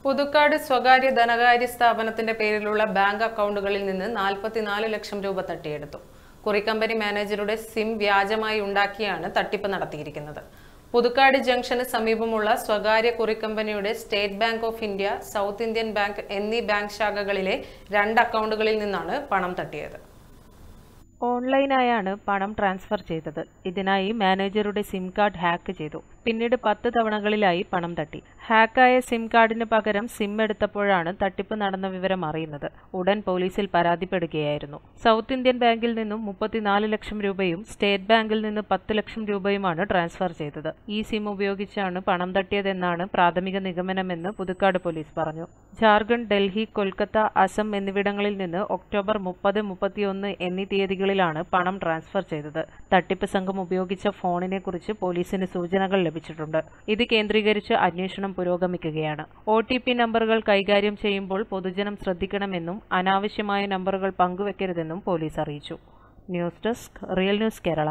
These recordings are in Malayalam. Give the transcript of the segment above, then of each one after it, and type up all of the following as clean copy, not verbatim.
പുതുക്കാട് സ്വകാര്യ ധനകാര്യ സ്ഥാപനത്തിന്റെ പേരിലുള്ള ബാങ്ക് അക്കൗണ്ടുകളിൽ നിന്ന് 44 ലക്ഷം രൂപ തട്ടിയെടുത്തു. കുറിക്കമ്പനി മാനേജറുടെ സിം വ്യാജമായി ഉണ്ടാക്കിയാണ് തട്ടിപ്പ് നടത്തിയിരിക്കുന്നത്. പുതുക്കാട് ജംഗ്ഷന് സമീപമുള്ള സ്വകാര്യ കുറിക്കമ്പനിയുടെ State Bank of India, South Indian bank എന്നീ ബാങ്ക് ശാഖകളിലെ 2 അക്കൗണ്ടുകളിൽ നിന്നാണ് പണം തട്ടിയത്. ഓൺലൈനായാണ് പണം ട്രാൻസ്ഫർ ചെയ്തത്. ഇതിനായി മാനേജറുടെ സിം കാർഡ് ഹാക്ക് ചെയ്തു. പിന്നീട് 10 തവണകളിലായി പണം തട്ടി. ഹാക്കായ സിം കാർഡിന് പകരം സിം എടുത്തപ്പോഴാണ് തട്ടിപ്പ് നടന്ന വിവരം അറിയുന്നത്. ഉടൻ പോലീസിൽ പരാതിപ്പെടുകയായിരുന്നു. സൗത്ത് ഇന്ത്യൻ ബാങ്കിൽ നിന്നും 34 ലക്ഷം രൂപയും സ്റ്റേറ്റ് ബാങ്കിൽ നിന്ന് 10 ലക്ഷം രൂപയുമാണ് ട്രാൻസ്ഫർ ചെയ്തത്. ഈ സിം ഉപയോഗിച്ചാണ് പണം തട്ടിയതെന്നാണ് പ്രാഥമിക നിഗമനമെന്ന് പുതുക്കാട് പോലീസ് പറഞ്ഞു. ജാർഖണ്ഡ്, ഡൽഹി, കൊൽക്കത്ത, അസം എന്നിവിടങ്ങളിൽ നിന്ന് ഒക്ടോബർ 30, 31 എന്നീ തീയതികളിലാണ് പണം ട്രാൻസ്ഫർ ചെയ്തത്. തട്ടിപ്പ് സംഘം ഉപയോഗിച്ച ഫോണിനെ കുറിച്ച് പോലീസിന് സൂചനകൾ ലഭിച്ചിട്ടുണ്ട്. ഇത് കേന്ദ്രീകരിച്ച് അന്വേഷണം പുരോഗമിക്കുകയാണ്. OTP നമ്പറുകൾ കൈകാര്യം ചെയ്യുമ്പോൾ പൊതുജനം ശ്രദ്ധിക്കണമെന്നും അനാവശ്യമായ നമ്പറുകൾ പങ്കുവെക്കരുതെന്നും പോലീസ് അറിയിച്ചു. News desk, real news Kerala.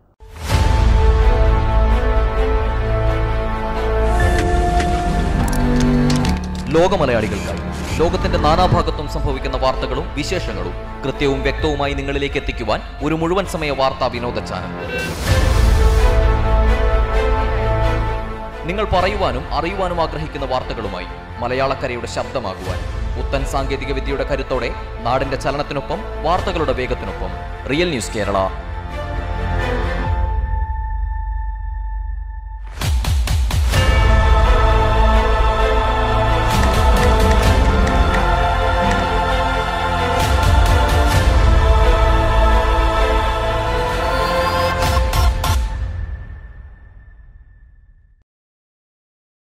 ലോകമലയാളികൾക്കായി ലോകത്തിന്റെ നാനാഭാഗത്തും സംഭവിക്കുന്ന വാർത്തകളും വിശേഷങ്ങളും കൃത്യവും വ്യക്തവുമായി നിങ്ങളിലേക്ക് എത്തിക്കുവാൻ ഒരു മുഴുവൻ സമയ വാർത്താ വിനോദ ചാനൽ. നിങ്ങൾ പറയുവാനും അറിയുവാനും ആഗ്രഹിക്കുന്ന വാർത്തകളുമായി മലയാളക്കരയുടെ ശബ്ദമാകുവാൻ പുത്തൻ സാങ്കേതിക വിദ്യയുടെ കരുത്തോടെ നാടിന്റെ ചലനത്തിനൊപ്പം വാർത്തകളുടെ വേഗത്തിനൊപ്പം റിയൽ ന്യൂസ് കേരള.